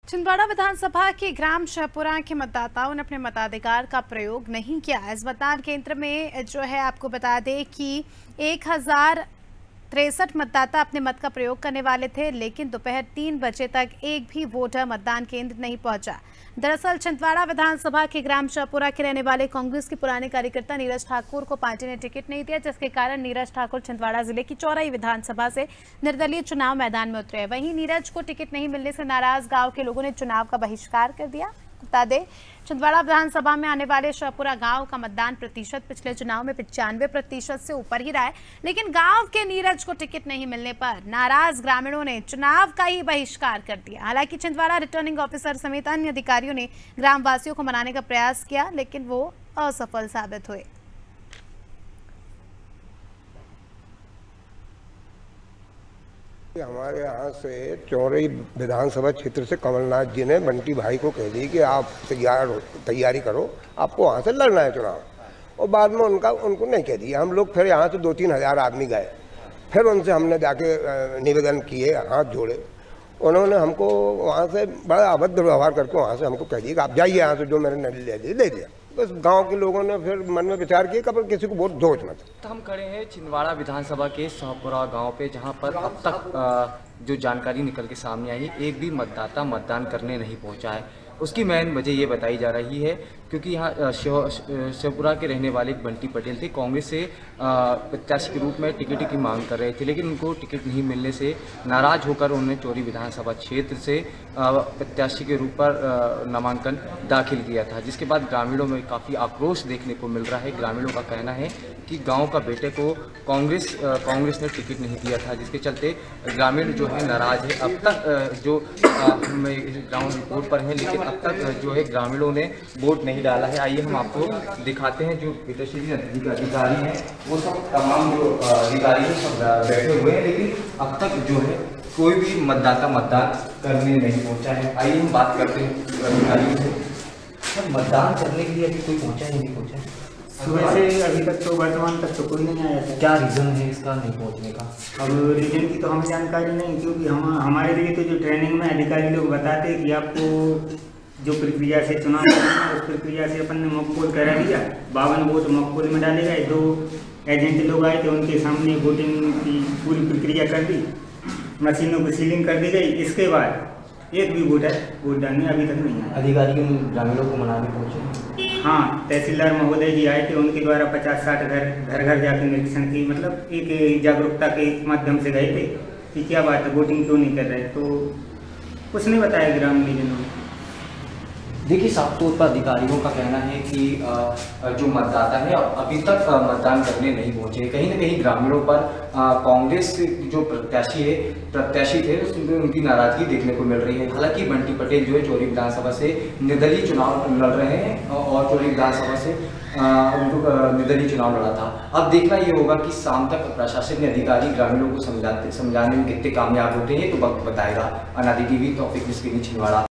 छिंदवाड़ा विधानसभा के ग्राम शाहपुरा के मतदाताओं ने अपने मताधिकार का प्रयोग नहीं किया। इस मतदान केंद्र में जो है आपको बता दें कि 1063 मतदाता अपने मत का प्रयोग करने वाले थे, लेकिन दोपहर 3 बजे तक एक भी वोटर मतदान केंद्र नहीं पहुंचा। दरअसल छिंदवाड़ा विधानसभा के ग्राम शाहपुरा के रहने वाले कांग्रेस के पुराने कार्यकर्ता नीरज ठाकुर को पार्टी ने टिकट नहीं दिया, जिसके कारण नीरज ठाकुर छिंदवाड़ा जिले की चौराई विधानसभा से निर्दलीय चुनाव मैदान में उतरे। वहीं नीरज को टिकट नहीं मिलने से नाराज गांव के लोगों ने चुनाव का बहिष्कार कर दिया। बता दें, छिंदवाड़ा विधानसभा में आने वाले शाहपुरा गांव का मतदान प्रतिशत पिछले चुनाव में 95% से ऊपर ही रहा है, लेकिन गांव के नीरज को टिकट नहीं मिलने पर नाराज ग्रामीणों ने चुनाव का ही बहिष्कार कर दिया। हालांकि छिंदवाड़ा रिटर्निंग ऑफिसर समेत अन्य अधिकारियों ने ग्रामवासियों को मनाने का प्रयास किया, लेकिन वो असफल साबित हुए। हमारे यहाँ से चौरई विधानसभा क्षेत्र से कमलनाथ जी ने बंटी भाई को कह दी कि आप तैयारी करो, आपको वहाँ से लड़ना है चुनाव। और बाद में उनको नहीं कह दिया। हम लोग फिर यहाँ से 2-3 हज़ार आदमी गए, फिर उनसे हमने जाके निवेदन किए, हाथ जोड़े। उन्होंने हमको वहाँ से बड़ा अभद्र व्यवहार करके वहाँ से हमको कह दिया कि आप जाइए यहाँ से, जो मैंने नहीं ले दिया। बस गांव के लोगों ने फिर मन में विचार किया कि किसी को वोट दो मत। तो हम खड़े हैं छिंदवाड़ा विधानसभा के शाहपुरा गांव पे, जहां पर अब तक जो जानकारी निकल के सामने आई है, एक भी मतदाता मतदान करने नहीं पहुंचा है। उसकी मेन वजह ये बताई जा रही है क्योंकि यहाँ शाहपुरा के रहने वाले एक बंटी पटेल थे, कांग्रेस से प्रत्याशी के रूप में टिकट की मांग कर रहे थे, लेकिन उनको टिकट नहीं मिलने से नाराज होकर उन्होंने चौरी विधानसभा क्षेत्र से प्रत्याशी के रूप पर नामांकन दाखिल किया था, जिसके बाद ग्रामीणों में काफ़ी आक्रोश देखने को मिल रहा है। ग्रामीणों का कहना है कि गांव का बेटे को कांग्रेस ने टिकट नहीं दिया था, जिसके चलते ग्रामीण जो है नाराज है। अब तक जो ग्राउंड रिपोर्ट पर है, लेकिन अब तक जो है ग्रामीणों ने वोट नहीं डाला है। आइए हम आपको दिखाते हैं। जो पीठासीन अधिकारी हैं वो सब तमाम जो अधिकारी हैं सब बैठे हुए हैं, लेकिन अब तक जो है कोई भी मतदाता मतदान करने नहीं पहुंचा है। आइए हम बात करते हैं अधिकारियों से। सर, मतदान करने के लिए अभी कोई पहुंचा ही नहीं पहुंचा? सुबह से अभी तक तो वर्तमान तक तो कोई नहीं आया था। क्या रीज़न है इसका नहीं पहुंचने का? अब रीजन की तो हमें जानकारी नहीं, क्योंकि हमारे लिए तो जो ट्रेनिंग में अधिकारी लोग बताते हैं कि आपको जो प्रक्रिया से चुनाव करना है, उस प्रक्रिया से अपन ने मॉक पोल करा दिया। 52 वोट मॉक पोल में डाले गए। 2 एजेंट लोग आए थे, उनके सामने वोटिंग की पूरी प्रक्रिया कर दी, मशीनों की सीलिंग कर दी गई। इसके बाद एक भी वोट डालने अभी तक नहीं आया। अधिकारी ग्रामीणों को मनाने पहुंचे? हाँ, तहसीलदार महोदय जी आए थे, उनके द्वारा 50-60 घर जाकर निरीक्षण की, मतलब एक जागरूकता के माध्यम से गए थे कि क्या बात है, वोटिंग क्यों नहीं कर रहे। तो कुछ नहीं बताया ग्रामीणों ने। देखिए, साफ तौर पर अधिकारियों का कहना है कि जो मतदाता है अभी तक मतदान करने नहीं पहुंचे। कहीं ना कहीं ग्रामीणों पर कांग्रेस जो प्रत्याशी थे उसमें उनकी नाराजगी देखने को मिल रही है। हालांकि बंटी पटेल जो है चौरी विधानसभा से निर्दलीय चुनाव लड़ रहे हैं और चौरी विधानसभा से उनको निर्दलीय चुनाव लड़ा था। अब देखना ये होगा कि शाम तक प्रशासनिक अधिकारी ग्रामीणों को समझाने में कितने कामयाब होते हैं, तो वक्त बताएगा। अनादि टीवी, तौफीक मिस्किनी, छिंदवाड़ा।